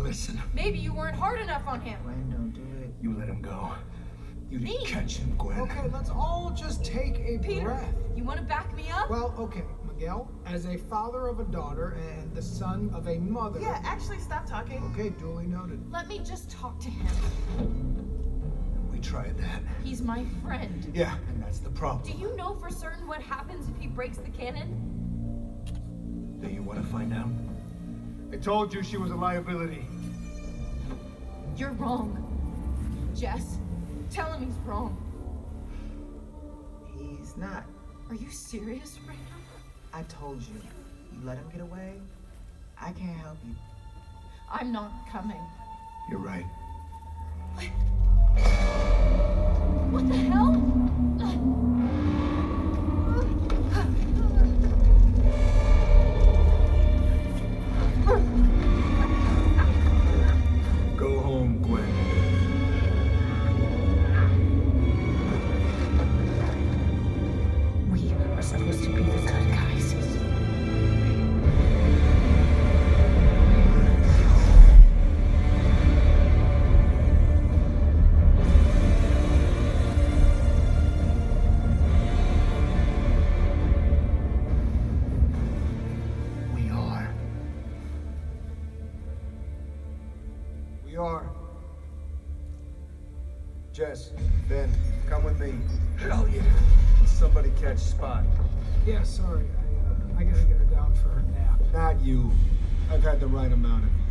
listen. Maybe you weren't hard enough on him. Gwen, don't do it. You let him go. You didn't Me? catch him, Gwen. Okay, let's all just take a Peter, breath. you want to back me up? Well, okay, Miguel, as a father of a daughter and the son of a mother. Yeah, actually, stop talking. Okay, duly noted. Let me just talk to him. We tried that. He's my friend. Yeah, and that's the problem. Do you know for certain what happens if he breaks the cannon? Do you want to find out? I told you she was a liability. You're wrong. Jess, tell him he's wrong. He's not. Are you serious right now? I told you. You let him get away, I can't help you. I'm not coming. You're right. What the hell? Go home, Gwen. We are supposed to be the good guys. We are. We are. Jess, Ben, come with me. Hell yeah. Somebody catch Spot. Yeah, sorry. I gotta get her down for her nap. Not you. I've had the right amount of you.